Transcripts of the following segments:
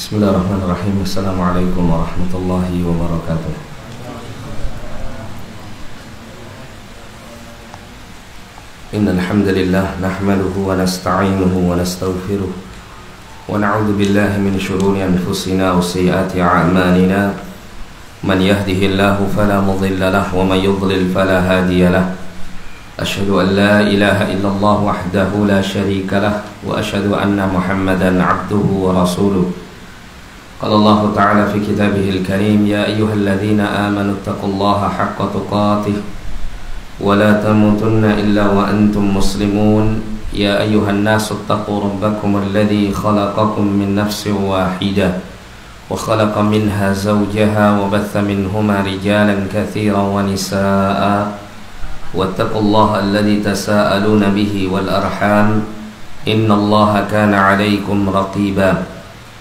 Bismillahirrahmanirrahim. Assalamualaikum warahmatullahi wabarakatuh. Innal hamdalillah nahmaduhu wa nasta'inuhu wa nastaghfiruh wa na'udzu billahi min shururi anfusina wa sayyiati a'malina. Man yahdihillahu fala mudilla lahu wa man yudlil fala hadiya lahu. Asyhadu an la ilaha illallah wahdahu la syarika lahu wa asyhadu anna Muhammadan 'abduhu wa rasuluh. Qala Allah Ta'ala fi kitabihil karim, ya ayyuhalladzina amanu taqullaha haqqa tuqatih wa la tamutunna illa wa antum muslimun. Ya ayyuhan nasu taqu rabbakum alladzi khalaqakum min nafsin wahidah wa khalaqa minha zawjaha wa batha minhuma rijalan katsiran wa nisaa'a wattaqullaha alladzi tasaaluna bihi wal arham innallaha kana 'alaykum raqiba.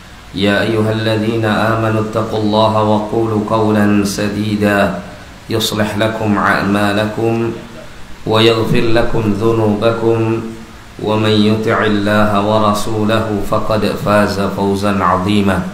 Ya ayyuhalladzina amanu taqullaha wa qulu qawlan sadida yuslih lakum a'malakum wa yaghfir lakum dhunubakum wa man yuti'illaha wa rasulahu faqad faza fawzan 'azima.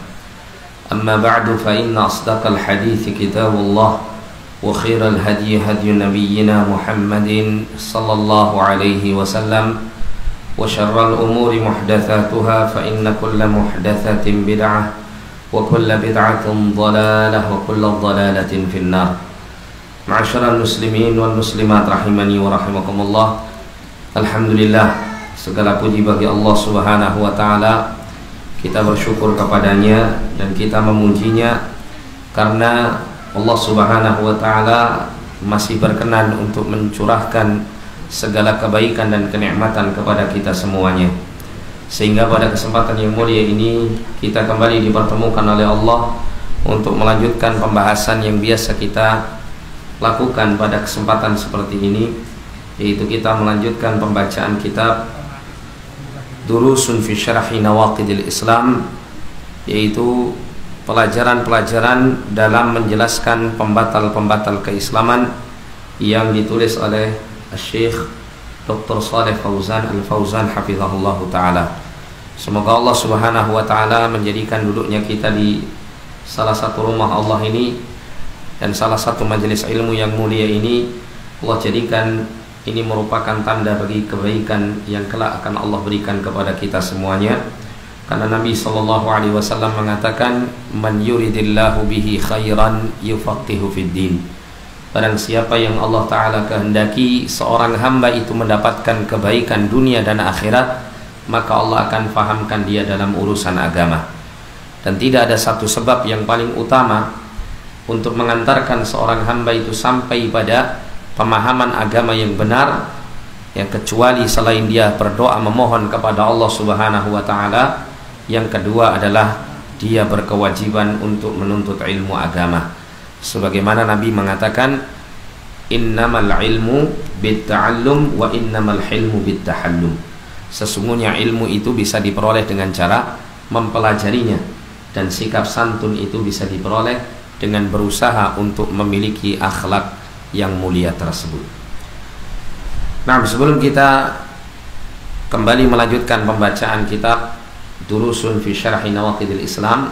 Amma ba'du, fa inna asdaqal hadithi kitabullah wa khairal hadyi hadyu nabiyyina Muhammadin sallallahu alaihi wasallam wa syarral umuri muhdatsatuha fa inna kulla muhdatsatin bid'ah wa kulla bid'atin dhalalah wa kulla dhalalatin finnar. Ma'asyiral muslimin wal muslimat rahimani wa rahimakumullah. Alhamdulillah, segala puji bagi Allah Subhanahu wa taala. Kita bersyukur kepadanya dan kita memujinya karena Allah Subhanahu wa taala masih berkenan untuk mencurahkan segala kebaikan dan kenikmatan kepada kita semuanya, sehingga pada kesempatan yang mulia ini kita kembali dipertemukan oleh Allah untuk melanjutkan pembahasan yang biasa kita lakukan pada kesempatan seperti ini, yaitu kita melanjutkan pembacaan kitab Durusun fi Syarhi Nawaqidil Islam, yaitu pelajaran-pelajaran dalam menjelaskan pembatal-pembatal keislaman yang ditulis oleh Syekh Dr. Shalih Fauzan Al-Fauzan hafizahullah ta'ala. Semoga Allah Subhanahu wa ta'ala menjadikan duduknya kita di salah satu rumah Allah ini dan salah satu majelis ilmu yang mulia ini, Allah jadikan ini merupakan tanda bagi kebaikan yang kelak akan Allah berikan kepada kita semuanya. Karena Nabi SAW mengatakan, man yuridillahu bihi khairan yufaqihu fid din. Barang siapa yang Allah Ta'ala kehendaki seorang hamba itu mendapatkan kebaikan dunia dan akhirat, maka Allah akan fahamkan dia dalam urusan agama. Dan tidak ada satu sebab yang paling utama untuk mengantarkan seorang hamba itu sampai pada pemahaman agama yang benar, yang kecuali selain dia berdoa memohon kepada Allah Subhanahu wa Ta'ala. Yang kedua adalah dia berkewajiban untuk menuntut ilmu agama. Sebagaimana Nabi mengatakan, innamal ilmu bitta'allum wa innamal hilmu bittahallum. Sesungguhnya ilmu itu bisa diperoleh dengan cara mempelajarinya, dan sikap santun itu bisa diperoleh dengan berusaha untuk memiliki akhlak yang mulia tersebut. Nah, sebelum kita kembali melanjutkan pembacaan kitab Durusun fi Syarhi Nawaqidil Islam,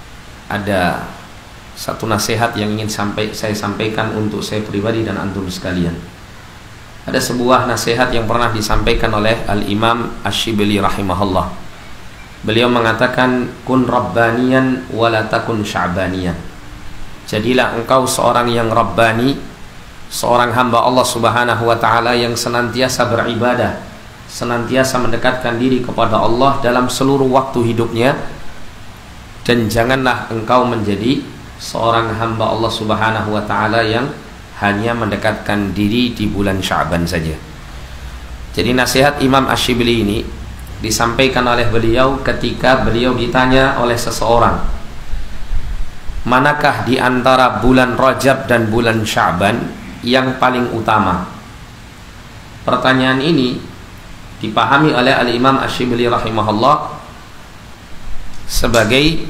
ada satu nasihat yang ingin saya sampaikan untuk saya pribadi dan antum sekalian. Ada sebuah nasihat yang pernah disampaikan oleh Al-Imam Asy-Syibli rahimahullah. Beliau mengatakan, kun rabbaniyan wa la takun sya'baniyan. Jadilah engkau seorang yang rabbani, seorang hamba Allah Subhanahu wa ta'ala yang senantiasa beribadah, senantiasa mendekatkan diri kepada Allah dalam seluruh waktu hidupnya. Dan janganlah engkau menjadi seorang hamba Allah Subhanahu wa ta'ala yang hanya mendekatkan diri di bulan Sya'ban saja. Jadi nasihat Imam Asy-Syibli ini disampaikan oleh beliau ketika beliau ditanya oleh seseorang, manakah di antara bulan Rajab dan bulan Sya'ban yang paling utama? Pertanyaan ini dipahami oleh Al-Imam Asy-Syibli rahimahullah sebagai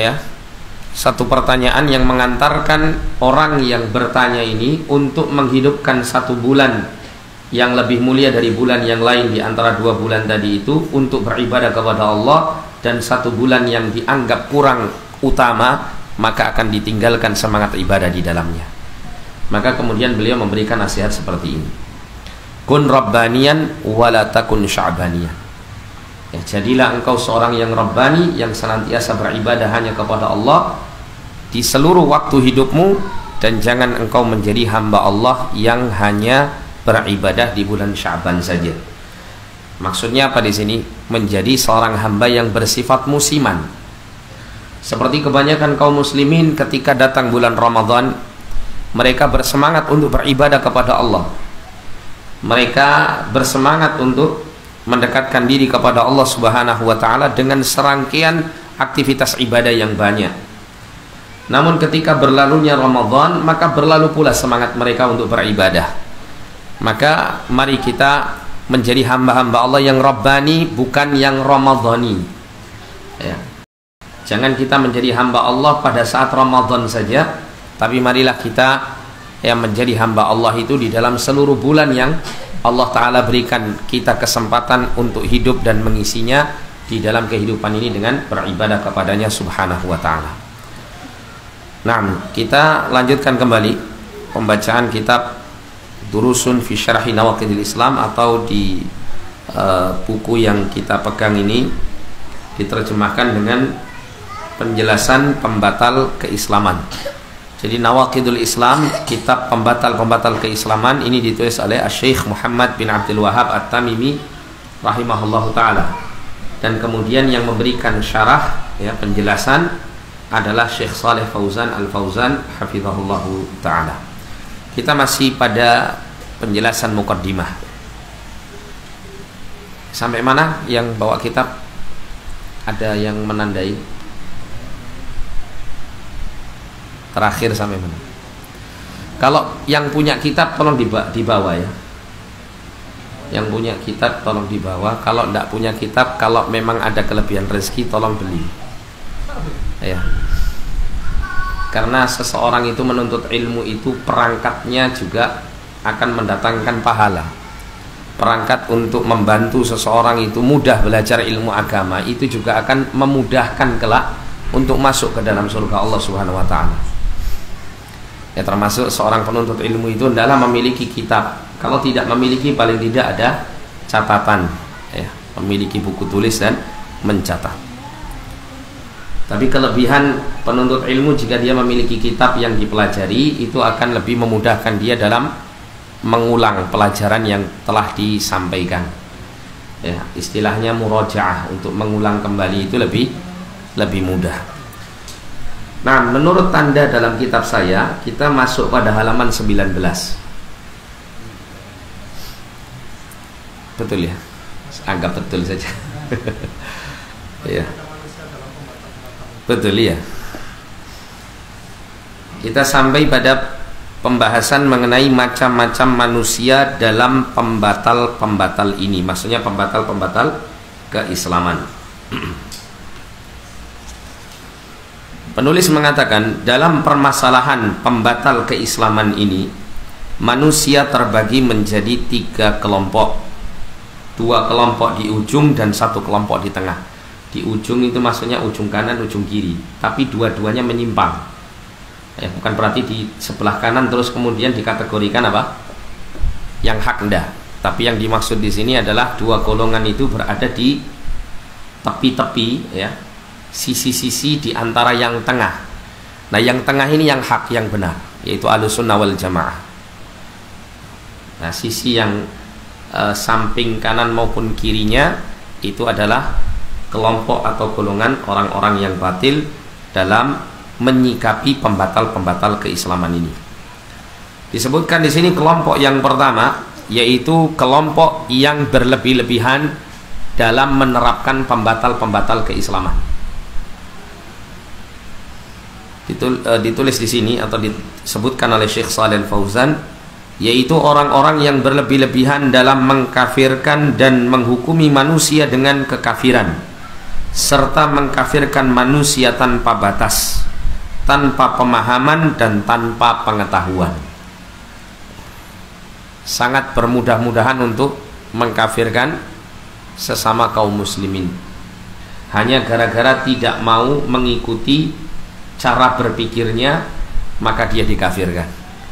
satu pertanyaan yang mengantarkan orang yang bertanya ini untuk menghidupkan satu bulan yang lebih mulia dari bulan yang lain di antara dua bulan tadi itu untuk beribadah kepada Allah dan satu bulan yang dianggap kurang utama, maka akan ditinggalkan semangat ibadah di dalamnya. Maka kemudian beliau memberikan nasihat seperti ini. Kun rabbaniyan wala takun sya'baniyan. Ya, jadilah engkau seorang yang rabbani, yang senantiasa beribadah hanya kepada Allah di seluruh waktu hidupmu, dan jangan engkau menjadi hamba Allah yang hanya beribadah di bulan Sya'ban saja. Maksudnya apa di sini? Menjadi seorang hamba yang bersifat musiman. Seperti kebanyakan kaum muslimin ketika datang bulan Ramadan, mereka bersemangat untuk beribadah kepada Allah. Mereka bersemangat untuk mendekatkan diri kepada Allah Subhanahu wa taala dengan serangkaian aktivitas ibadah yang banyak. Namun ketika berlalunya Ramadan, maka berlalu pula semangat mereka untuk beribadah. Maka mari kita menjadi hamba-hamba Allah yang Rabbani, bukan yang Ramadhani. Ya. Jangan kita menjadi hamba Allah pada saat Ramadan saja, tapi marilah kita yang menjadi hamba Allah itu di dalam seluruh bulan yang Allah Ta'ala berikan kita kesempatan untuk hidup dan mengisinya di dalam kehidupan ini dengan beribadah kepadanya Subhanahu wa Ta'ala. Nah, kita lanjutkan kembali pembacaan kitab Durusun fi Syarhi Nawaqidil Islam, atau di buku yang kita pegang ini diterjemahkan dengan penjelasan pembatal keislaman. Jadi Nawaqidul Islam, kitab pembatal-pembatal keislaman, ini ditulis oleh Syekh Muhammad bin Abdul Wahhab At-Tamimi rahimahullahu taala. Dan kemudian yang memberikan syarah, ya, penjelasan adalah Syekh Saleh Fauzan Al-Fauzan hafizahullahu taala. Kita masih pada penjelasan muqaddimah. Sampai mana yang bawa kitab? Ada yang menandai? Terakhir sampai mana? Kalau yang punya kitab tolong dibawa ya. Yang punya kitab tolong dibawa. Kalau tidak punya kitab, kalau memang ada kelebihan rezeki, tolong beli. Ya. Karena seseorang itu menuntut ilmu itu perangkatnya juga akan mendatangkan pahala. Perangkat untuk membantu seseorang itu mudah belajar ilmu agama itu juga akan memudahkan kelak untuk masuk ke dalam surga Allah Subhanahu wa taala. Ya, termasuk seorang penuntut ilmu itu adalah memiliki kitab. Kalau tidak memiliki, paling tidak ada catatan, ya, memiliki buku tulis dan mencatat. Tapi kelebihan penuntut ilmu, jika dia memiliki kitab yang dipelajari, itu akan lebih memudahkan dia dalam mengulang pelajaran yang telah disampaikan. Ya, istilahnya murajaah, untuk mengulang kembali itu lebih mudah. Nah, menurut tanda dalam kitab saya, kita masuk pada halaman 19. Betul ya? Anggap betul saja. Ya. Betul ya. Kita sampai pada pembahasan mengenai macam-macam manusia dalam pembatal-pembatal ini. Maksudnya pembatal-pembatal keislaman. Penulis mengatakan, dalam permasalahan pembatal keislaman ini, manusia terbagi menjadi 3 kelompok. 2 kelompok di ujung dan 1 kelompok di tengah. Di ujung itu maksudnya ujung kanan, ujung kiri, tapi dua-duanya menyimpang. Ya, bukan berarti di sebelah kanan terus kemudian dikategorikan apa? Yang hak, enggak. Tapi yang dimaksud di sini adalah 2 golongan itu berada di tepi-tepi, ya, sisi-sisi di antara yang tengah. Nah, yang tengah ini yang hak, yang benar, yaitu Ahlussunnah wal Jamaah. Nah, sisi yang samping kanan maupun kirinya itu adalah kelompok atau golongan orang-orang yang batil dalam menyikapi pembatal-pembatal keislaman ini. Disebutkan di sini kelompok yang pertama, yaitu kelompok yang berlebih-lebihan dalam menerapkan pembatal-pembatal keislaman. Ditulis di sini atau disebutkan oleh Syekh Shalih Al-Fauzan, yaitu orang-orang yang berlebih-lebihan dalam mengkafirkan dan menghukumi manusia dengan kekafiran, serta mengkafirkan manusia tanpa batas, tanpa pemahaman dan tanpa pengetahuan. Sangat bermudah-mudahan untuk mengkafirkan sesama kaum muslimin. hanya gara-gara tidak mau mengikuti cara berpikirnya, maka dia dikafirkan.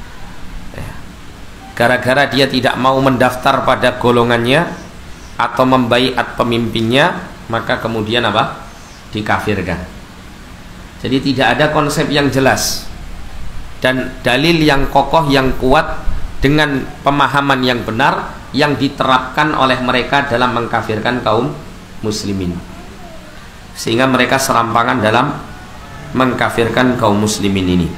Gara-gara dia tidak mau mendaftar pada golongannya atau membaiat pemimpinnya, maka kemudian apa? Dikafirkan. Jadi tidak ada konsep yang jelas dan dalil yang kokoh, yang kuat dengan pemahaman yang benar yang diterapkan oleh mereka dalam mengkafirkan kaum muslimin, sehingga mereka serampangan dalam mengkafirkan kaum muslimin ini.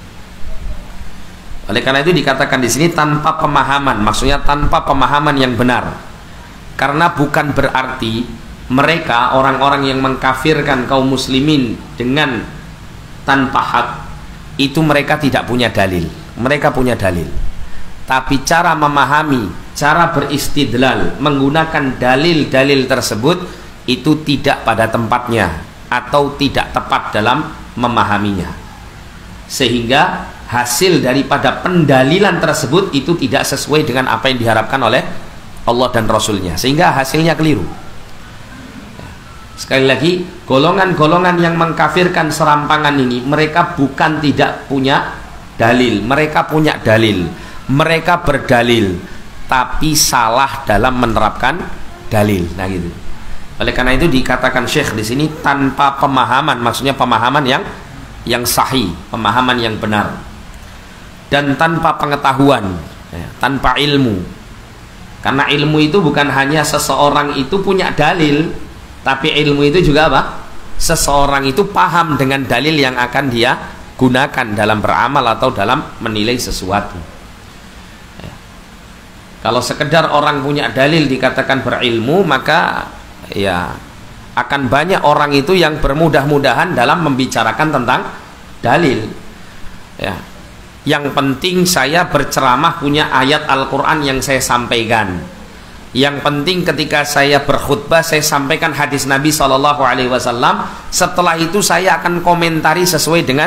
Oleh karena itu dikatakan di sini tanpa pemahaman, maksudnya tanpa pemahaman yang benar. Karena bukan berarti mereka orang-orang yang mengkafirkan kaum muslimin dengan tanpa hak itu mereka tidak punya dalil. Mereka punya dalil. Tapi cara memahami, cara beristidlal menggunakan dalil-dalil tersebut itu tidak pada tempatnya atau tidak tepat dalam memahaminya, sehingga hasil daripada pendalilan tersebut itu tidak sesuai dengan apa yang diharapkan oleh Allah dan Rasulnya, sehingga hasilnya keliru. Sekali lagi, golongan-golongan yang mengkafirkan serampangan ini mereka bukan tidak punya dalil, mereka punya dalil, mereka berdalil, tapi salah dalam menerapkan dalil. Nah gitu. Oleh karena itu dikatakan Syekh di sini tanpa pemahaman, maksudnya pemahaman yang sahih, pemahaman yang benar, dan tanpa pengetahuan, tanpa ilmu. Karena ilmu itu bukan hanya seseorang itu punya dalil, tapi ilmu itu juga apa? Seseorang itu paham dengan dalil yang akan dia gunakan dalam beramal atau dalam menilai sesuatu. Kalau sekedar orang punya dalil dikatakan berilmu, maka ya akan banyak orang itu yang bermudah-mudahan dalam membicarakan tentang dalil. Ya, yang penting saya berceramah punya ayat Al-Quran yang saya sampaikan. Yang penting ketika saya berkhutbah saya sampaikan hadis Nabi SAW. Setelah itu saya akan komentari sesuai dengan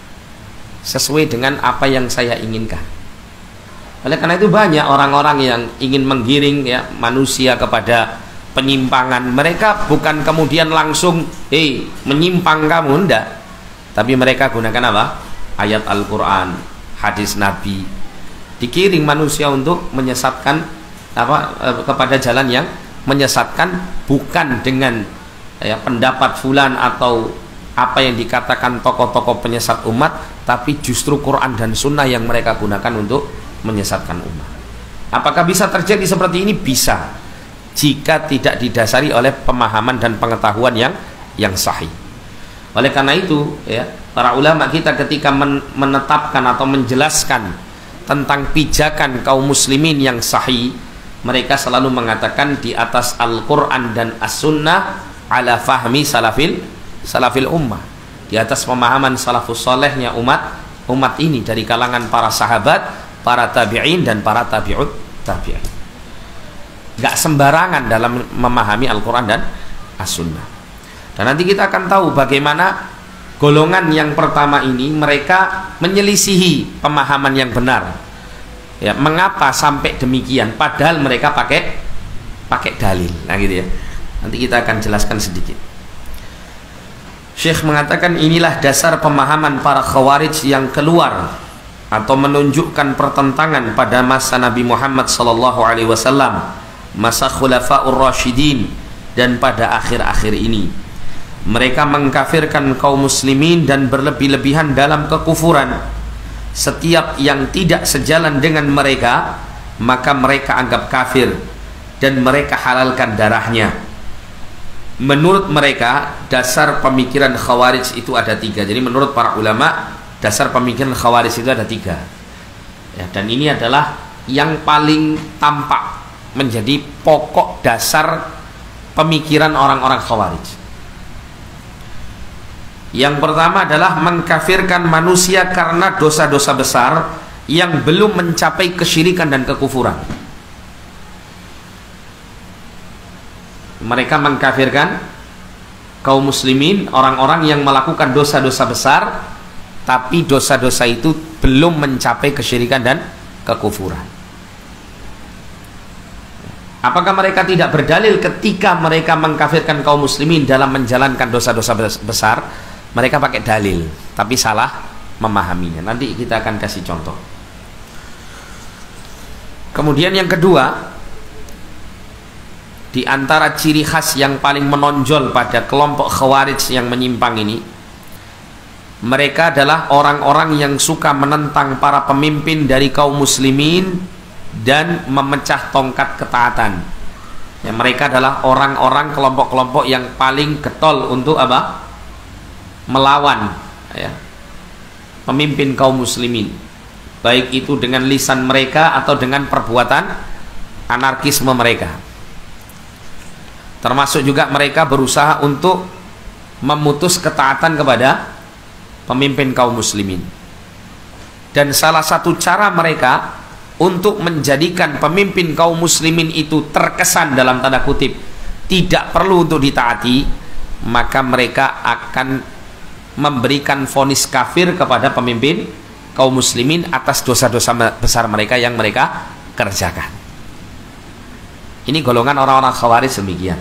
apa yang saya inginkan. Oleh karena itu banyak orang-orang yang ingin menggiring ya manusia kepada penyimpangan. Mereka bukan kemudian langsung menyimpang kamu, enggak, tapi mereka gunakan apa? Ayat Al-Quran, hadis Nabi, dikiring manusia untuk menyesatkan kepada jalan yang menyesatkan, bukan dengan pendapat fulan atau apa yang dikatakan tokoh-tokoh penyesat umat, tapi justru Quran dan Sunnah yang mereka gunakan untuk menyesatkan umat. Apakah bisa terjadi seperti ini? Bisa, jika tidak didasari oleh pemahaman dan pengetahuan yang sahih. Oleh karena itu para ulama kita ketika menetapkan atau menjelaskan tentang pijakan kaum muslimin yang sahih, mereka selalu mengatakan di atas Al-Quran dan As-Sunnah ala fahmi salafil ummah, di atas pemahaman salafus solehnya umat ini dari kalangan para sahabat, para tabi'in dan para tabi'ut tabi'in. Gak sembarangan dalam memahami Al-Quran dan As-Sunnah. Dan nanti kita akan tahu bagaimana golongan yang pertama ini mereka menyelisihi pemahaman yang benar. Ya, mengapa sampai demikian? Padahal mereka pakai dalil. Nah gitu ya. Nanti kita akan jelaskan sedikit. Syekh mengatakan inilah dasar pemahaman para khawarij yang keluar atau menunjukkan pertentangan pada masa Nabi Muhammad SAW, masa Khulafaur Rasyidin, dan pada akhir-akhir ini. Mereka mengkafirkan kaum muslimin dan berlebih-lebihan dalam kekufuran. Setiap yang tidak sejalan dengan mereka, maka mereka anggap kafir dan mereka halalkan darahnya. Menurut mereka, dasar pemikiran khawarij itu ada 3. Jadi menurut para ulama, dasar pemikiran khawarij itu ada 3 ya, dan ini adalah yang paling tampak menjadi pokok dasar pemikiran orang-orang khawarij. Yang pertama adalah mengkafirkan manusia karena dosa-dosa besar yang belum mencapai kesyirikan dan kekufuran. Mereka mengkafirkan kaum muslimin, orang-orang yang melakukan dosa-dosa besar tapi dosa-dosa itu belum mencapai kesyirikan dan kekufuran. Apakah mereka tidak berdalil ketika mereka mengkafirkan kaum muslimin dalam menjalankan dosa-dosa besar? Mereka pakai dalil, tapi salah memahaminya. Nanti kita akan kasih contoh. Kemudian yang kedua, di antara ciri khas yang paling menonjol pada kelompok Khawarij yang menyimpang ini, mereka adalah orang-orang yang suka menentang para pemimpin dari kaum muslimin dan memecah tongkat ketaatan. Ya, mereka adalah orang-orang kelompok-kelompok yang paling getol untuk apa? Melawan ya, pemimpin kaum muslimin, baik itu dengan lisan mereka atau dengan perbuatan anarkisme mereka. Termasuk juga mereka berusaha untuk memutus ketaatan kepada pemimpin kaum muslimin. Dan salah satu cara mereka untuk menjadikan pemimpin kaum muslimin itu terkesan dalam tanda kutip tidak perlu untuk ditaati, maka mereka akan memberikan vonis kafir kepada pemimpin kaum muslimin atas dosa-dosa besar mereka yang mereka kerjakan. Ini golongan orang-orang Khawarij demikian.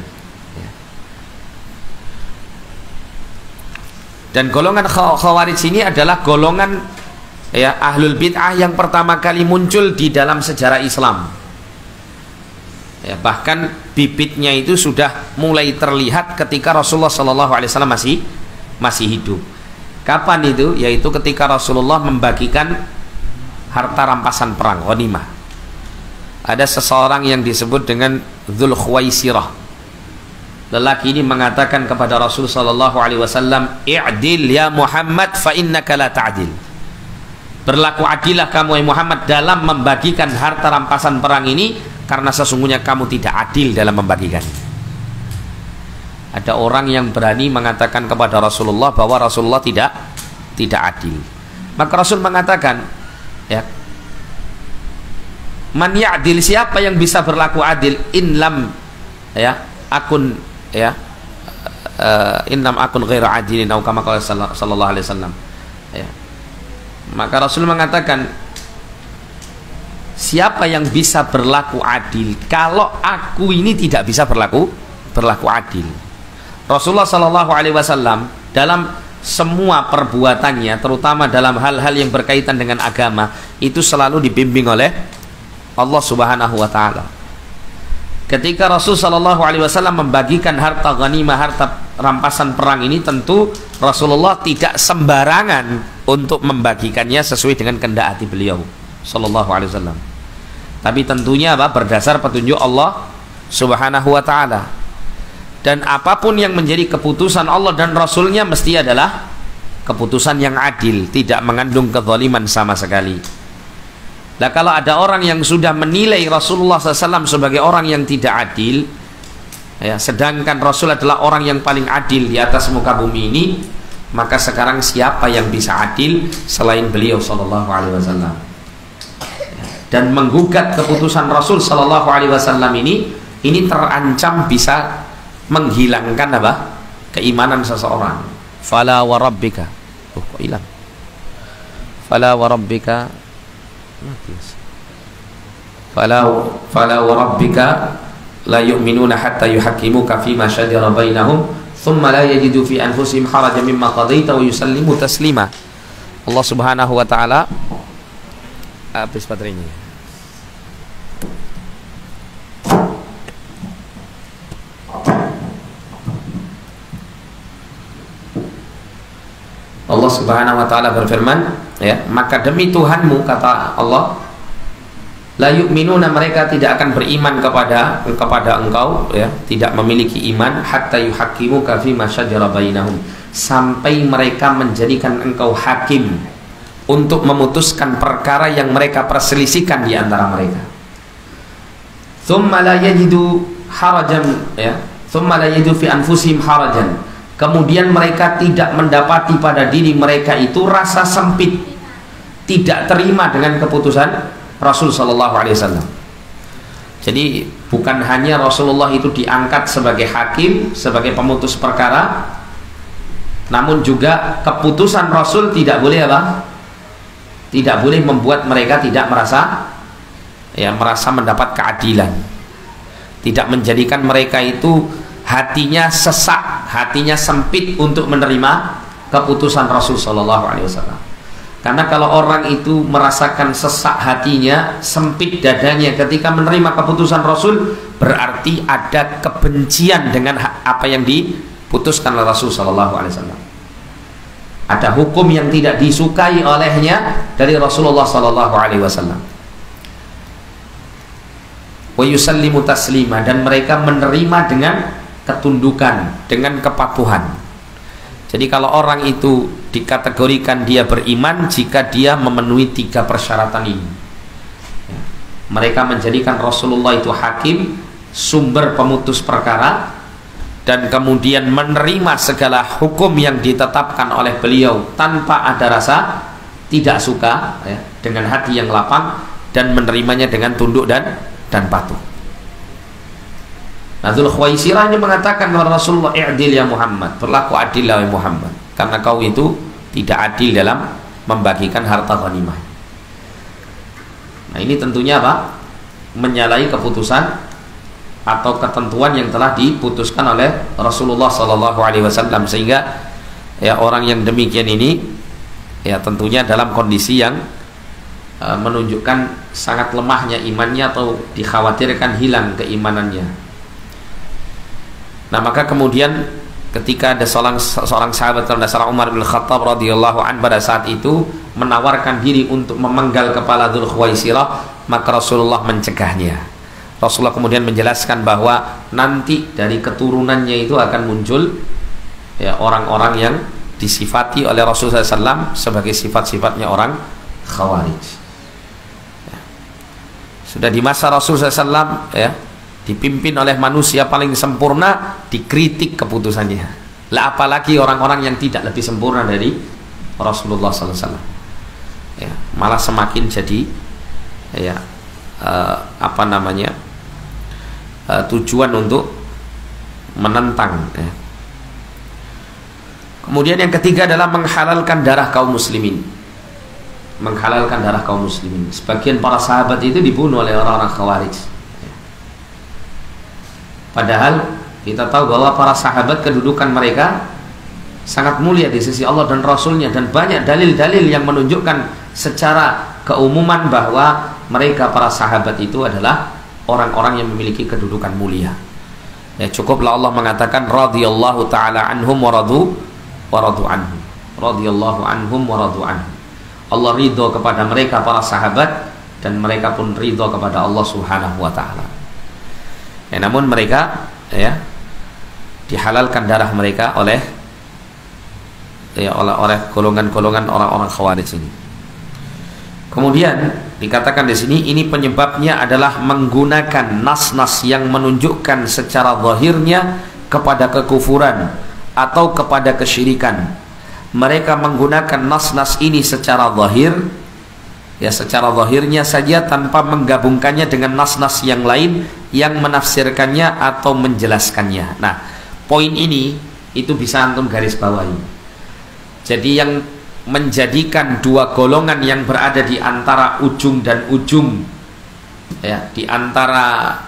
Dan golongan Khawarij ini adalah golongan ya ahlul bid'ah yang pertama kali muncul di dalam sejarah Islam. Ya, bahkan bibitnya itu sudah mulai terlihat ketika Rasulullah SAW masih hidup. Kapan itu? Yaitu ketika Rasulullah membagikan harta rampasan perang, ghanimah. Ada seseorang yang disebut dengan Dzul Khuwaisirah. Lelaki ini mengatakan kepada Rasul SAW, "I'dil ya Muhammad fa innaka la ta'dil." Berlaku adillah kamu Muhammad dalam membagikan harta rampasan perang ini, karena sesungguhnya kamu tidak adil dalam membagikan. Ada orang yang berani mengatakan kepada Rasulullah bahwa Rasulullah tidak adil. Maka Rasul mengatakan, ya, man ya'dil, siapa yang bisa berlaku adil? In lam ya akun ya in lam akun ghaira adilin, atau kama qala sallallahu alaihi wasallam. Ya. Maka Rasul mengatakan, siapa yang bisa berlaku adil kalau aku ini tidak bisa berlaku adil? Rasulullah Shallallahu Alaihi Wasallam dalam semua perbuatannya, terutama dalam hal-hal yang berkaitan dengan agama, itu selalu dibimbing oleh Allah Subhanahu Wa Taala. Ketika Rasul Shallallahu Alaihi Wasallam membagikan harta ghanimah, harta rampasan perang ini, tentu Rasulullah tidak sembarangan untuk membagikannya sesuai dengan kehendak hati beliau Sallallahu Alaihi Wasallam. Tapi tentunya apa? Berdasar petunjuk Allah Subhanahu Wa Taala. Dan apapun yang menjadi keputusan Allah dan Rasulnya mesti adalah keputusan yang adil, tidak mengandung kezaliman sama sekali. Nah, kalau ada orang yang sudah menilai Rasulullah SAW sebagai orang yang tidak adil, ya, sedangkan Rasul adalah orang yang paling adil di atas muka bumi ini, maka sekarang siapa yang bisa adil selain beliau Sallallahu Alaihi Wasallam? Dan menggugat keputusan Rasul Sallallahu Alaihi Wasallam ini terancam bisa menghilangkan apa? Keimanan seseorang. Fala wa rabbika. Kok hilang? Fala wa rabbika. Fala wa rabbika la yu'minuna hatta yuhaqqimuka fima shajara bainahum thumma la yajidu fi anfusihim harajan mimma qadaita wa yusallimu taslima. Allah Subhanahu wa taala habis baterainya. Allah Subhanahu wa taala berfirman, ya, maka demi Tuhanmu, kata Allah, la yu'minuna, mereka tidak akan beriman kepada engkau, ya, tidak memiliki iman, hatta yuhaqqimuka fima syajara bainahum, sampai mereka menjadikan engkau hakim untuk memutuskan perkara yang mereka perselisihkan di antara mereka. Thumma la yajidu harajan, ya, thumma la yajidu fi anfusihim harajan, kemudian mereka tidak mendapati pada diri mereka itu rasa sempit, tidak terima dengan keputusan Rasul Sallallahu Alaihi Wasallam. Jadi bukan hanya Rasulullah itu diangkat sebagai hakim, sebagai pemutus perkara, namun juga keputusan Rasul tidak boleh apa? Tidak boleh membuat mereka tidak merasa mendapat keadilan. tidak menjadikan mereka itu hatinya sesak, hatinya sempit untuk menerima keputusan Rasul Shallallahu Alaihi Wasallam. Karena kalau orang itu merasakan sesak hatinya, sempit dadanya ketika menerima keputusan Rasul, berarti ada kebencian dengan apa yang diputuskan oleh Rasul Shallallahu Alaihi Wasallam. Ada hukum yang tidak disukai olehnya dari Rasulullah Sallallahu Alaihi Wasallam. Wa yusallimu taslima, dan mereka menerima dengan ketundukan, dengan kepatuhan. Jadi kalau orang itu dikategorikan dia beriman jika dia memenuhi 3 persyaratan ini. Mereka menjadikan Rasulullah itu hakim, sumber pemutus perkara, dan kemudian menerima segala hukum yang ditetapkan oleh beliau tanpa ada rasa tidak suka, ya, dengan hati yang lapang, dan menerimanya dengan tunduk dan patuh. Nah, Dzul Khuwaisirah mengatakan kepada Rasulullah, "I'dil ya Muhammad, berlaku adil ya Muhammad, karena kau itu tidak adil dalam membagikan harta ghanimah." Nah, ini tentunya apa? Menyalahi keputusan atau ketentuan yang telah diputuskan oleh Rasulullah Sallallahu Alaihi Wasallam, sehingga ya orang yang demikian ini ya tentunya dalam kondisi yang menunjukkan sangat lemahnya imannya atau dikhawatirkan hilang keimanannya. Nah, maka kemudian ketika ada seorang sahabat, seorang Umar bin Khattab radhiyallahu anhu pada saat itu menawarkan diri untuk memenggal kepala Dzul Khuwaisirah, maka Rasulullah mencegahnya. Rasulullah kemudian menjelaskan bahwa nanti dari keturunannya itu akan muncul ya orang-orang yang disifati oleh Rasulullah SAW sebagai sifat-sifatnya orang Khawarij. Ya. Sudah di masa Rasulullah SAW ya, dipimpin oleh manusia paling sempurna, dikritik keputusannya. Lah apalagi orang-orang yang tidak lebih sempurna dari Rasulullah SAW. Ya, malah semakin jadi ya tujuan untuk menentang ya. Kemudian yang ketiga adalah menghalalkan darah kaum muslimin. Menghalalkan darah kaum muslimin. Sebagian para sahabat itu dibunuh oleh orang-orang Khawarij ya. Padahal kita tahu bahwa para sahabat kedudukan mereka sangat mulia di sisi Allah dan Rasulnya, dan banyak dalil-dalil yang menunjukkan secara keumuman bahwa mereka para sahabat itu adalah orang-orang yang memiliki kedudukan mulia. Ya, cukuplah Allah mengatakan radhiyallahu taala anhum wa radu anhu. Radhiyallahu anhum wa radu anhu. Allah ridho kepada mereka para sahabat, dan mereka pun ridho kepada Allah Subhanahu wa taala. Ya, namun mereka ya dihalalkan darah mereka oleh golongan-golongan orang-orang Khawarij ini. Kemudian dikatakan di sini ini penyebabnya adalah menggunakan nas-nas yang menunjukkan secara zahirnya kepada kekufuran atau kepada kesyirikan. Mereka menggunakan nas-nas ini secara zahir, ya secara zahirnya saja tanpa menggabungkannya dengan nas-nas yang lain yang menafsirkannya atau menjelaskannya. Nah, poin ini itu bisa antum garis bawahi. Jadi yang menjadikan dua golongan yang berada di antara ujung dan ujung ya, di antara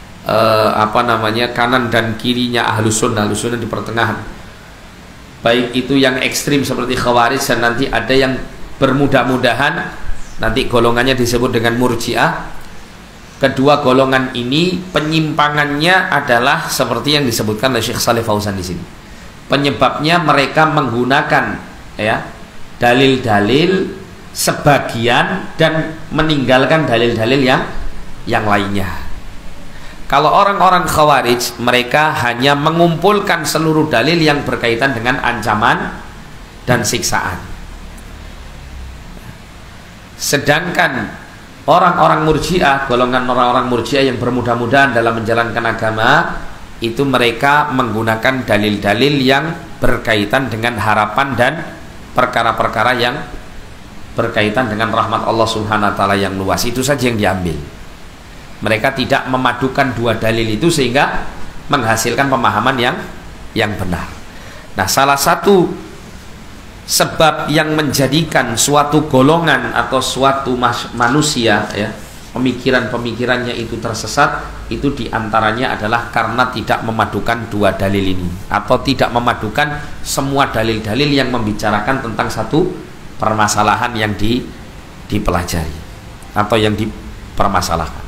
kanan dan kirinya Ahlus Sunnah di pertengahan, baik itu yang ekstrim seperti Khawarij, dan nanti ada yang bermudah-mudahan nanti golongannya disebut dengan Murji'ah. Kedua golongan ini penyimpangannya adalah seperti yang disebutkan oleh Syekh Shalih Fauzan di sini. Penyebabnya mereka menggunakan ya dalil-dalil sebagian dan meninggalkan dalil-dalil yang lainnya. Kalau orang-orang Khawarij, mereka hanya mengumpulkan seluruh dalil yang berkaitan dengan ancaman dan siksaan. Sedangkan orang-orang Murji'ah, golongan orang-orang Murji'ah yang bermudah-mudahan dalam menjalankan agama, itu mereka menggunakan dalil-dalil yang berkaitan dengan harapan dan perkara-perkara yang berkaitan dengan rahmat Allah Subhanahu wa taala yang luas. Itu saja yang diambil. Mereka tidak memadukan dua dalil itu sehingga menghasilkan pemahaman yang benar. Nah, salah satu sebab yang menjadikan suatu golongan atau suatu manusia ya, pemikiran-pemikirannya itu tersesat, itu diantaranya adalah karena tidak memadukan dua dalil ini, atau tidak memadukan semua dalil-dalil yang membicarakan tentang satu permasalahan yang dipelajari atau yang dipermasalahkan.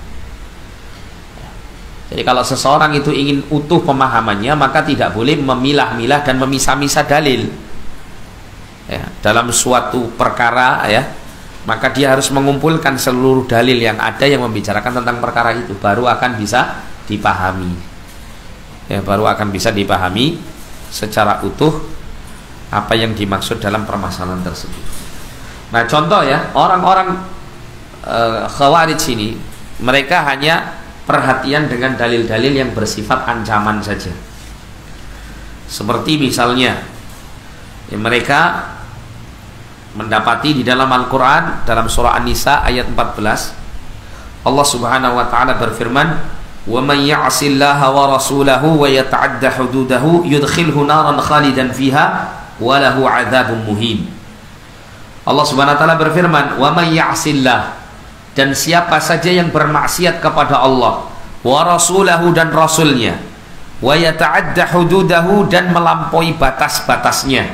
Jadi kalau seseorang itu ingin utuh pemahamannya, maka tidak boleh memilah-milah dan memisah-misah dalil ya, dalam suatu perkara ya, maka dia harus mengumpulkan seluruh dalil yang ada yang membicarakan tentang perkara itu, baru akan bisa dipahami ya, baru akan bisa dipahami secara utuh apa yang dimaksud dalam permasalahan tersebut. Nah contoh ya, orang-orang Khawarij ini, mereka hanya perhatian dengan dalil-dalil yang bersifat ancaman saja. Seperti misalnya ya, mereka mendapati di dalam Al-Quran, dalam surah An-Nisa ayat 14, Allah subhanahu wa ta'ala berfirman, wa man ya'sillaha wa rasulahu wa yata'adda hududahu yudkhilhu naran khalidan fiha wa lahu 'adzabun muhin. Allah subhanahu wa ta'ala berfirman, wa man ya'sillah, dan siapa saja yang bermaksiat kepada Allah, wa rasulahu, dan rasulnya, wa yata'adda hududahu, dan melampaui batas-batasnya,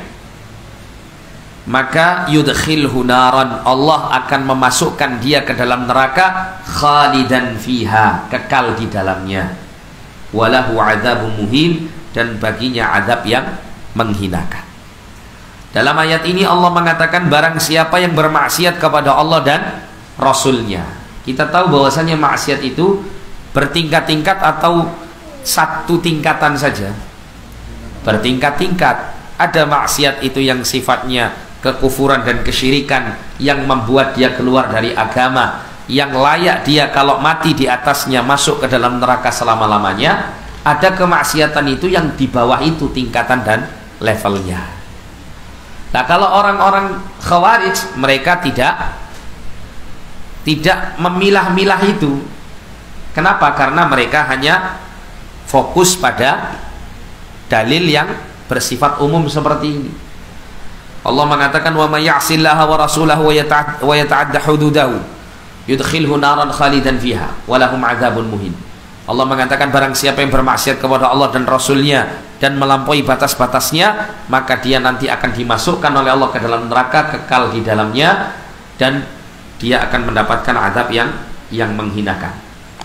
maka yudkhilhu naran, Allah akan memasukkan dia ke dalam neraka, khalidan fiha, kekal di dalamnya, walahu adzabun muhin, dan baginya azab yang menghinakan. Dalam ayat ini Allah mengatakan barang siapa yang bermaksiat kepada Allah dan Rasulnya. Kita tahu bahwasanya maksiat itu bertingkat-tingkat atau satu tingkatan saja, bertingkat-tingkat. Ada maksiat itu yang sifatnya kekufuran dan kesyirikan yang membuat dia keluar dari agama, yang layak dia kalau mati di atasnya masuk ke dalam neraka selama-lamanya. Ada kemaksiatan itu yang di bawah itu tingkatan dan levelnya. Nah kalau orang-orang Khawarij, mereka tidak memilah-milah itu. Kenapa? Karena mereka hanya fokus pada dalil yang bersifat umum seperti ini. Allah mengatakan wa may ya'sillaha wa rasulahu wa yata'adda hududahu yudkhilhu naran khalidan fiha wa lahum 'adzabun muhin. Allah mengatakan barang siapa yang bermaksiat kepada Allah dan Rasulnya dan melampaui batas-batasnya, maka dia nanti akan dimasukkan oleh Allah ke dalam neraka, kekal di dalamnya, dan dia akan mendapatkan azab yang menghinakan.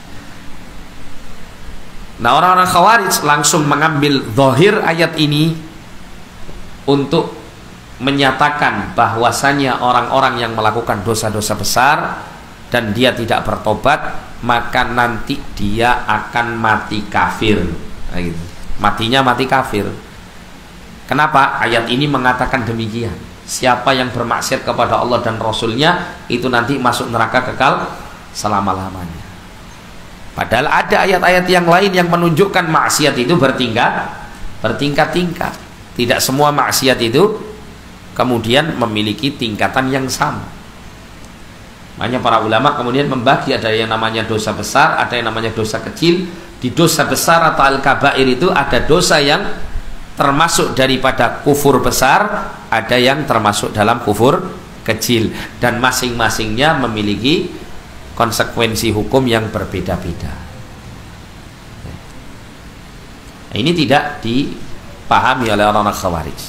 Nah orang-orang Khawarij langsung mengambil zahir ayat ini untuk menyatakan bahwasanya orang-orang yang melakukan dosa-dosa besar dan dia tidak bertobat, maka nanti dia akan mati kafir. Nah, gitu. Matinya mati kafir. Kenapa ayat ini mengatakan demikian? Siapa yang bermaksiat kepada Allah dan Rasulnya itu nanti masuk neraka kekal selama-lamanya. Padahal ada ayat-ayat yang lain yang menunjukkan maksiat itu bertingkat-tingkat. Tidak semua maksiat itu kemudian memiliki tingkatan yang sama. Makanya para ulama kemudian membagi, ada yang namanya dosa besar, ada yang namanya dosa kecil. Di dosa besar atau al-kabair itu ada dosa yang termasuk daripada kufur besar, ada yang termasuk dalam kufur kecil, dan masing-masingnya memiliki konsekuensi hukum yang berbeda-beda. Nah, ini tidak dipahami oleh orang-orang Khawarij.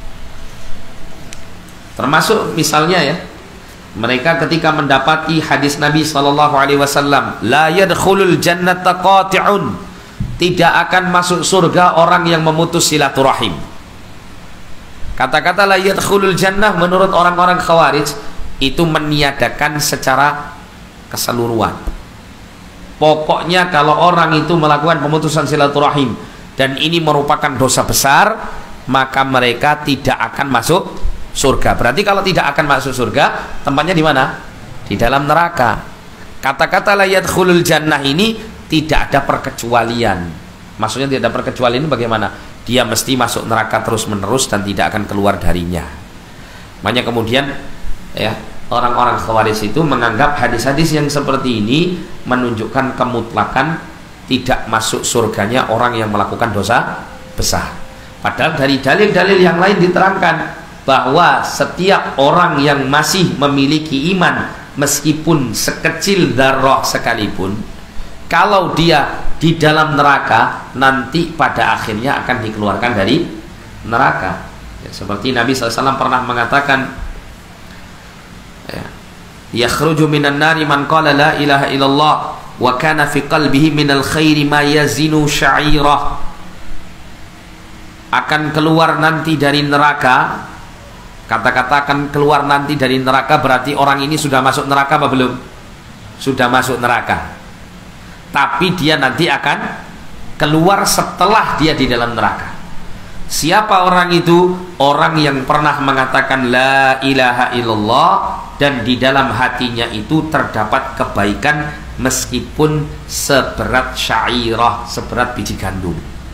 Termasuk misalnya ya, mereka ketika mendapati hadis Nabi SAW, la yadkhulul jannata qati'un, tidak akan masuk surga orang yang memutus silaturahim. Kata-kata la yadkhulul jannah menurut orang-orang Khawarij itu meniadakan secara keseluruhan. Pokoknya kalau orang itu melakukan pemutusan silaturahim dan ini merupakan dosa besar, maka mereka tidak akan masuk surga. Berarti kalau tidak akan masuk surga, tempatnya di mana? Di dalam neraka. Kata-kata la yadkhulul jannah ini tidak ada perkecualian. Maksudnya tidak ada perkecualian ini bagaimana? Dia mesti masuk neraka terus-menerus dan tidak akan keluar darinya. Makanya kemudian ya, orang-orang Khawarij itu menganggap hadis-hadis yang seperti ini menunjukkan kemutlakan tidak masuk surganya orang yang melakukan dosa besar. Padahal dari dalil-dalil yang lain diterangkan bahwa setiap orang yang masih memiliki iman meskipun sekecil dzarrah sekalipun, kalau dia di dalam neraka, nanti pada akhirnya akan dikeluarkan dari neraka. Ya, seperti Nabi SAW pernah mengatakan, ya, yakhruju minan nari man qala la ilaha illallah wa kana fi qalbihi minal khairi ma yazinu sya'irah. Akan keluar nanti dari neraka. Kata-kata akan keluar nanti dari neraka berarti orang ini sudah masuk neraka apa belum? Sudah masuk neraka. Tapi dia nanti akan keluar setelah dia di dalam neraka. Siapa orang itu? Orang yang pernah mengatakan la ilaha illallah dan di dalam hatinya itu terdapat kebaikan meskipun seberat syairah, seberat biji gandum.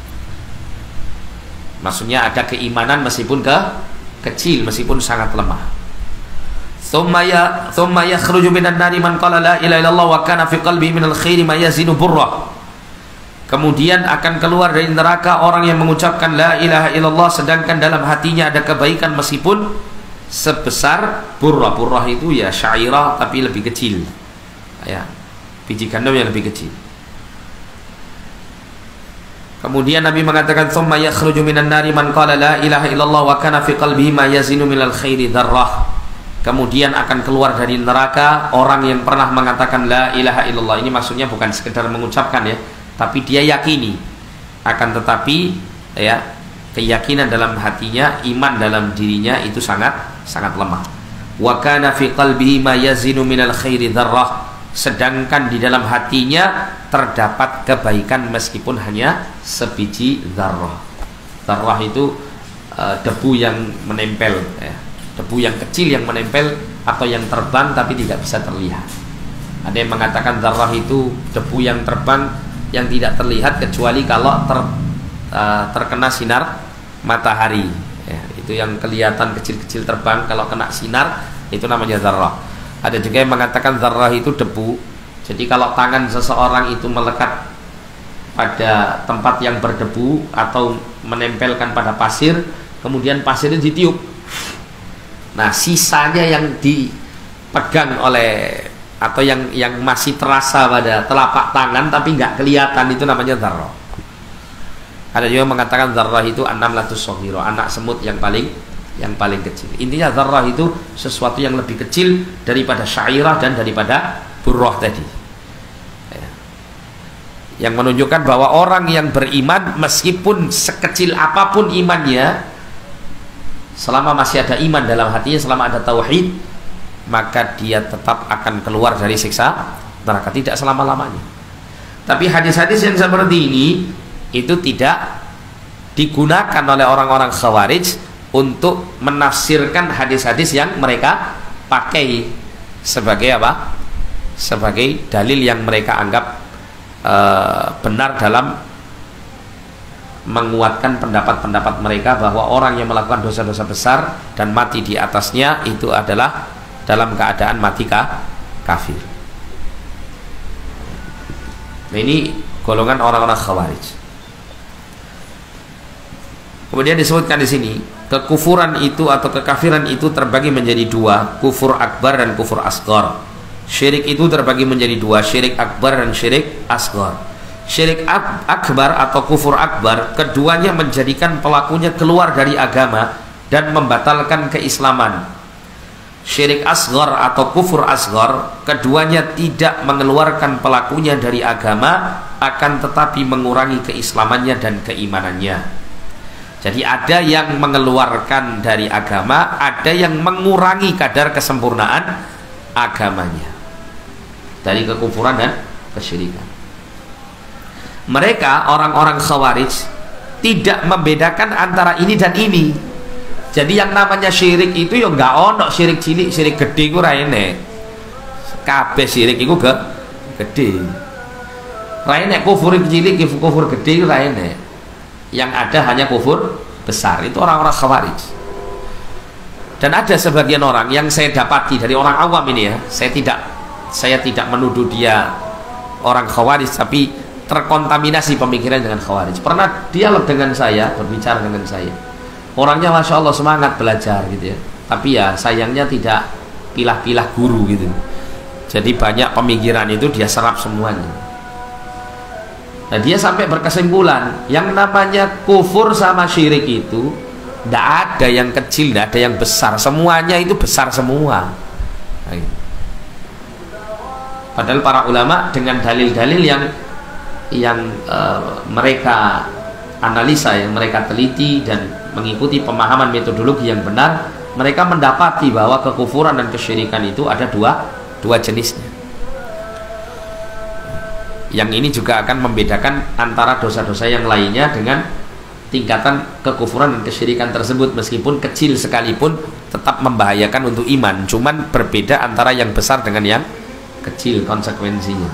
Maksudnya ada keimanan meskipun kecil, meskipun sangat lemah. Thumma yakhruju minan nari man qala la ilaha illallah wa kana fi qalbihi minal khairi ma yazinu burrah. Kemudian akan keluar dari neraka orang yang mengucapkan la ilaha illallah sedangkan dalam hatinya ada kebaikan meskipun sebesar burrah. Burrah itu ya syairah tapi lebih kecil. Ya, biji gandum yang lebih kecil. Kemudian Nabi mengatakan thumma yakhruju minan nari man qala la ilaha illallah wa kana fi qalbihi ma yazinu minal khairi dzarrah. Kemudian akan keluar dari neraka orang yang pernah mengatakan la ilaha illallah. Ini maksudnya bukan sekedar mengucapkan ya, tapi dia yakini. Akan tetapi ya, keyakinan dalam hatinya, iman dalam dirinya itu sangat lemah. Wa kana fi qalbihi ma yazinu minal khairi dzarrah. Sedangkan di dalam hatinya terdapat kebaikan meskipun hanya sebiji dzarrah. Dzarrah itu debu yang menempel ya. Debu yang kecil yang menempel atau yang terbang tapi tidak bisa terlihat. Ada yang mengatakan dzarrah itu debu yang terbang yang tidak terlihat kecuali kalau terkena sinar matahari ya, itu yang kelihatan kecil-kecil terbang, kalau kena sinar itu namanya dzarrah. Ada juga yang mengatakan dzarrah itu debu. Jadi kalau tangan seseorang itu melekat pada tempat yang berdebu atau menempelkan pada pasir, kemudian pasirnya ditiup, nah sisanya yang dipegang oleh atau yang masih terasa pada telapak tangan tapi nggak kelihatan, itu namanya dzarrah. Ada juga yang mengatakan dzarrah itu an-namlatus shaghirah, anak semut yang paling kecil. Intinya dzarrah itu sesuatu yang lebih kecil daripada syairah dan daripada burrah tadi ya. Yang menunjukkan bahwa orang yang beriman meskipun sekecil apapun imannya, selama masih ada iman dalam hatinya, selama ada tauhid, maka dia tetap akan keluar dari siksa neraka, tidak selama-lamanya. Tapi hadis-hadis yang seperti ini itu tidak digunakan oleh orang-orang Khawarij untuk menafsirkan hadis-hadis yang mereka pakai sebagai apa? Sebagai dalil yang mereka anggap benar dalam menguatkan pendapat-pendapat mereka bahwa orang yang melakukan dosa-dosa besar dan mati di atasnya itu adalah dalam keadaan mati kafir. Nah, ini golongan orang-orang Khawarij. Kemudian disebutkan di sini, kekufuran itu atau kekafiran itu terbagi menjadi dua, kufur akbar dan kufur asghar. Syirik itu terbagi menjadi dua, syirik akbar dan syirik asghar. Syirik akbar atau kufur akbar, keduanya menjadikan pelakunya keluar dari agama dan membatalkan keislaman. Syirik asghar atau kufur asghar, keduanya tidak mengeluarkan pelakunya dari agama, akan tetapi mengurangi keislamannya dan keimanannya. Jadi ada yang mengeluarkan dari agama, ada yang mengurangi kadar kesempurnaan agamanya dari kekufuran dan kesyirikan. Mereka orang-orang Khawarij tidak membedakan antara ini dan ini. Jadi yang namanya syirik itu ya nggak ono syirik cilik, syirik gede ku ra enek. Kabeh syirik iku gede. Ra enek kufur cilik, kufur gede ku ra enek. Yang ada hanya kufur besar. Itu orang-orang Khawarij. Dan ada sebagian orang yang saya dapati dari orang awam ini ya, saya tidak menuduh dia orang Khawarij, tapi terkontaminasi pemikiran dengan Khawarij. Pernah dialog dengan saya, berbicara dengan saya, orangnya Masya Allah semangat belajar gitu ya, tapi ya sayangnya tidak pilah-pilah guru gitu. Jadi banyak pemikiran itu dia serap semuanya. Nah, dia sampai berkesimpulan yang namanya kufur sama syirik itu tidak ada yang kecil, tidak ada yang besar, semuanya itu besar semua. Nah, gitu. Padahal para ulama dengan dalil-dalil yang mereka analisa, yang mereka teliti dan mengikuti pemahaman metodologi yang benar, mereka mendapati bahwa kekufuran dan kesyirikan itu ada dua jenisnya. Yang ini juga akan membedakan antara dosa-dosa yang lainnya dengan tingkatan kekufuran dan kesyirikan tersebut. Meskipun kecil sekalipun tetap membahayakan untuk iman, cuman berbeda antara yang besar dengan yang kecil konsekuensinya.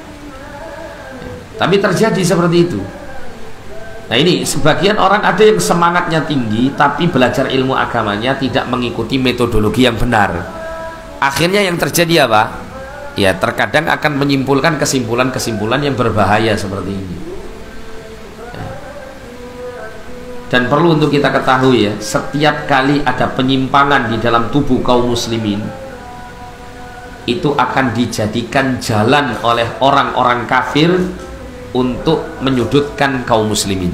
Tapi terjadi seperti itu. Nah, ini sebagian orang ada yang semangatnya tinggi tapi belajar ilmu agamanya tidak mengikuti metodologi yang benar. Akhirnya yang terjadi apa? Ya, terkadang akan menyimpulkan kesimpulan-kesimpulan yang berbahaya seperti ini. Ya. Dan perlu untuk kita ketahui ya, setiap kali ada penyimpangan di dalam tubuh kaum muslimin, itu akan dijadikan jalan oleh orang-orang kafir untuk menyudutkan kaum muslimin.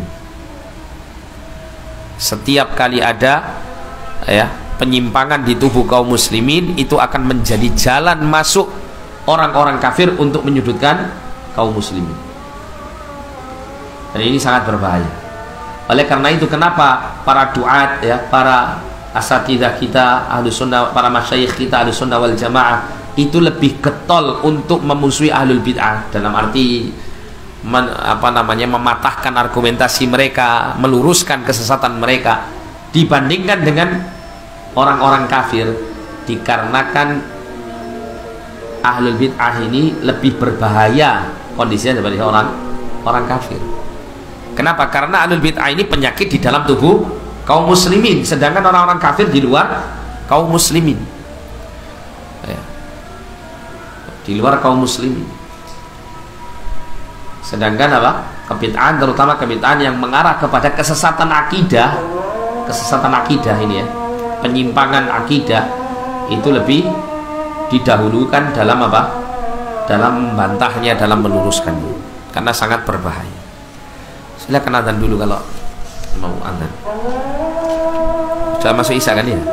Setiap kali ada ya penyimpangan di tubuh kaum muslimin, itu akan menjadi jalan masuk orang-orang kafir untuk menyudutkan kaum muslimin. Dan ini sangat berbahaya. Oleh karena itu kenapa para duat ya, para asatidzah kita Ahlus Sunnah, para masyayikh kita Ahlus Sunnah wal Jamaah itu lebih getol untuk memusuhi ahlul bid'ah, dalam arti mematahkan argumentasi mereka, meluruskan kesesatan mereka dibandingkan dengan orang-orang kafir, dikarenakan ahlul bid'ah ini lebih berbahaya kondisinya daripada orang kafir. Kenapa? Karena ahlul bid'ah ini penyakit di dalam tubuh kaum muslimin, sedangkan orang-orang kafir di luar kaum muslimin ya. Di luar kaum muslimin. Sedangkan apa? Kebid'ahan, terutama kebid'ahan yang mengarah kepada kesesatan akidah ini ya, penyimpangan akidah, itu lebih didahulukan dalam apa? Dalam membantahnya, dalam meluruskannya, karena sangat berbahaya. Silakan adzan dulu kalau mau adzan. Sudah masuk isya kan ya?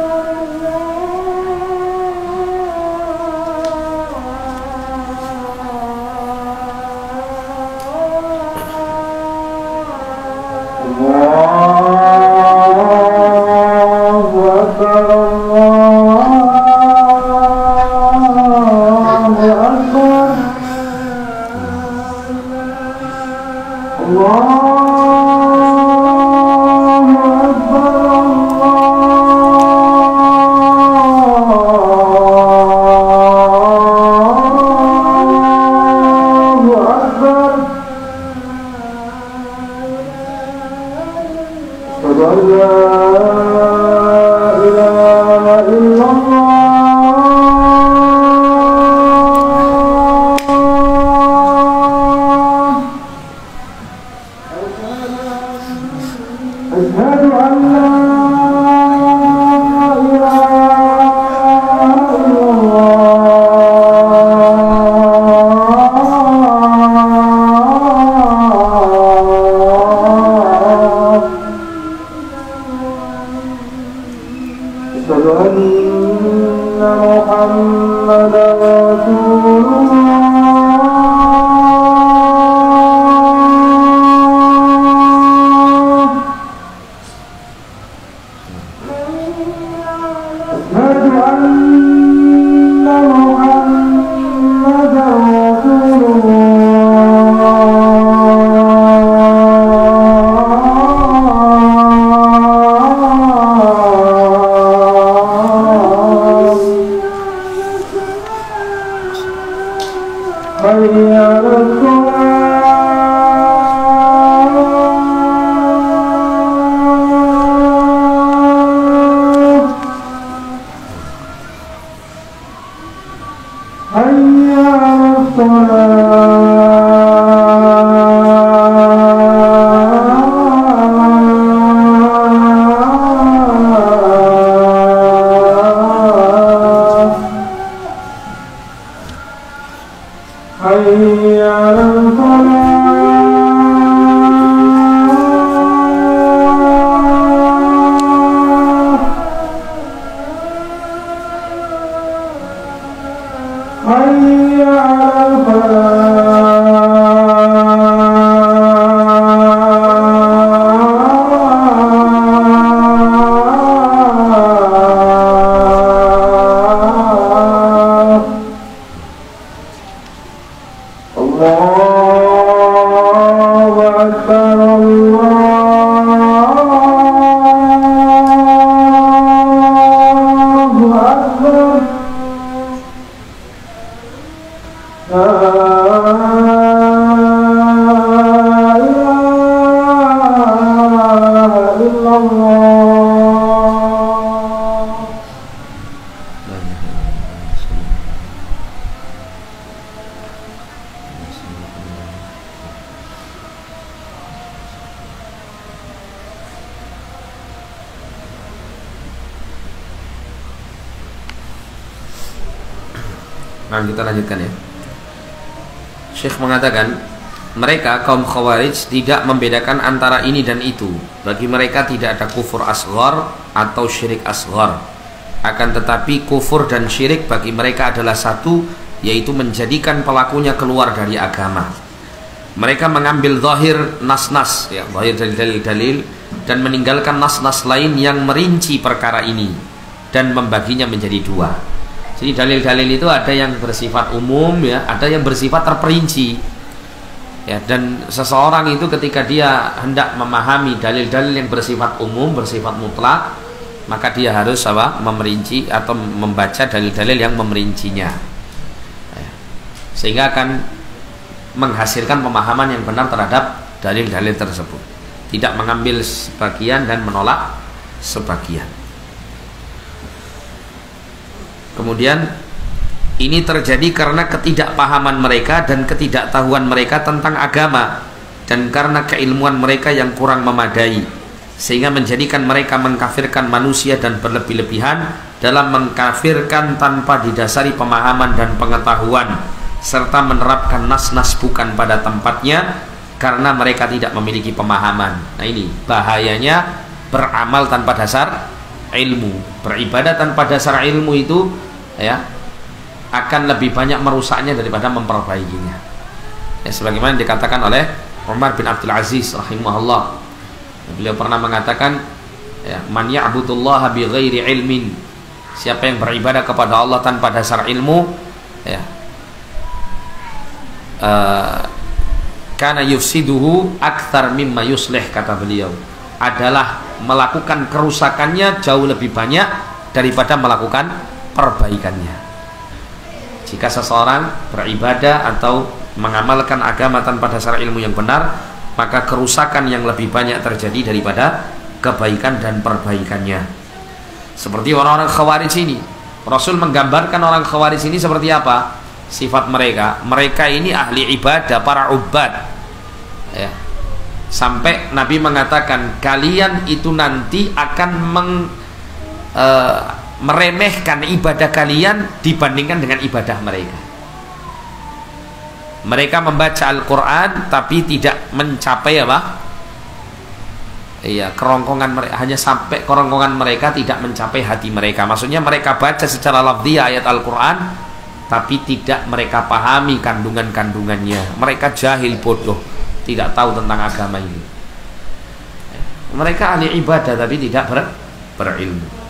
حي على الفلاح حي على Nah, kita lanjutkan ya. Syekh mengatakan, mereka kaum Khawarij tidak membedakan antara ini dan itu. Bagi mereka tidak ada kufur asghar atau syirik asghar. Akan tetapi kufur dan syirik bagi mereka adalah satu, yaitu menjadikan pelakunya keluar dari agama. Mereka mengambil zahir nas-nas, ya, zahir dalil-dalil, dan meninggalkan nas-nas lain yang merinci perkara ini dan membaginya menjadi dua. Jadi dalil-dalil itu ada yang bersifat umum, ya, ada yang bersifat terperinci. Ya, dan seseorang itu ketika dia hendak memahami dalil-dalil yang bersifat umum, bersifat mutlak, maka dia harus memerinci atau membaca dalil-dalil yang memerincinya. Ya, sehingga akan menghasilkan pemahaman yang benar terhadap dalil-dalil tersebut. Tidak mengambil sebagian dan menolak sebagian. Kemudian ini terjadi karena ketidakpahaman mereka dan ketidaktahuan mereka tentang agama, dan karena keilmuan mereka yang kurang memadai, sehingga menjadikan mereka mengkafirkan manusia dan berlebih-lebihan dalam mengkafirkan tanpa didasari pemahaman dan pengetahuan, serta menerapkan nas-nas bukan pada tempatnya karena mereka tidak memiliki pemahaman. Nah, ini bahayanya beramal tanpa dasar ilmu. Beribadah tanpa dasar ilmu itu, ya, akan lebih banyak merusaknya daripada memperbaikinya. Ya, sebagaimana dikatakan oleh Umar bin Abdul Aziz rahimahullah. Beliau pernah mengatakan, ya, man ya'budullaha bi ghairi ilmin, siapa yang beribadah kepada Allah tanpa dasar ilmu, ya, kana yufsiduhu akthar mimma yuslih, kata beliau, adalah melakukan kerusakannya jauh lebih banyak daripada melakukan perbaikannya. Jika seseorang beribadah atau mengamalkan agama tanpa dasar ilmu yang benar, maka kerusakan yang lebih banyak terjadi daripada kebaikan dan perbaikannya. Seperti orang-orang Khawarij ini, Rasul menggambarkan orang Khawarij ini seperti apa sifat mereka. Mereka ini ahli ibadah, para ubad, ya. Sampai Nabi mengatakan, kalian itu nanti akan meremehkan ibadah kalian dibandingkan dengan ibadah mereka. Mereka membaca Al-Quran tapi tidak mencapai kerongkongan mereka, hanya sampai kerongkongan mereka, tidak mencapai hati mereka. Maksudnya mereka baca secara lafziyah ayat Al-Quran tapi tidak mereka pahami kandungan-kandungannya. Mereka jahil, bodoh, tidak tahu tentang agama ini. Mereka ahli ibadah tapi tidak berilmu.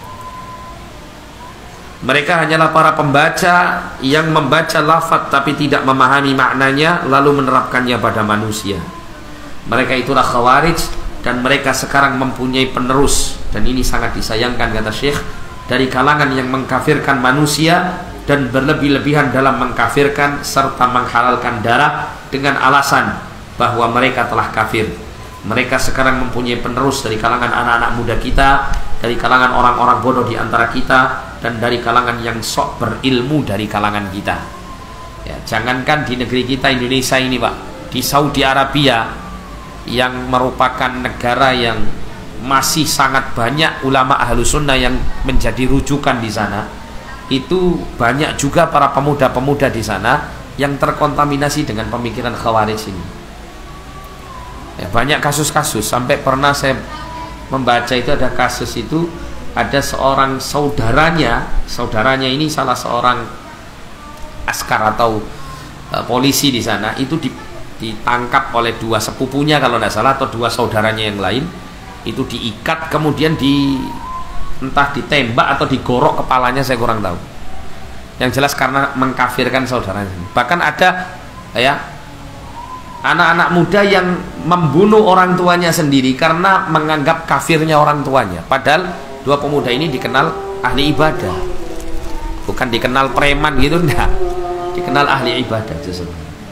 Mereka hanyalah para pembaca yang membaca lafaz tapi tidak memahami maknanya lalu menerapkannya pada manusia. Mereka itulah Khawarij, dan mereka sekarang mempunyai penerus, dan ini sangat disayangkan, kata Syekh, dari kalangan yang mengkafirkan manusia dan berlebih-lebihan dalam mengkafirkan serta menghalalkan darah dengan alasan bahwa mereka telah kafir. Mereka sekarang mempunyai penerus dari kalangan anak-anak muda kita, dari kalangan orang-orang bodoh di antara kita, dan dari kalangan yang sok berilmu dari kalangan kita. Ya, jangankan di negeri kita Indonesia ini, Pak, di Saudi Arabia yang merupakan negara yang masih sangat banyak ulama ahlu sunnah yang menjadi rujukan di sana, itu banyak juga para pemuda-pemuda di sana yang terkontaminasi dengan pemikiran Khawarij ini. Ya, banyak kasus-kasus, sampai pernah saya membaca itu ada kasus itu, ada seorang saudaranya ini salah seorang askar atau polisi di sana, itu ditangkap oleh dua sepupunya kalau tidak salah, atau dua saudaranya yang lain, itu diikat kemudian entah ditembak atau digorok kepalanya, saya kurang tahu. Yang jelas karena mengkafirkan saudaranya. Bahkan ada ya anak-anak muda yang membunuh orang tuanya sendiri karena menganggap kafirnya orang tuanya. Padahal dua pemuda ini dikenal ahli ibadah, bukan dikenal preman gitu, enggak, dikenal ahli ibadah justru.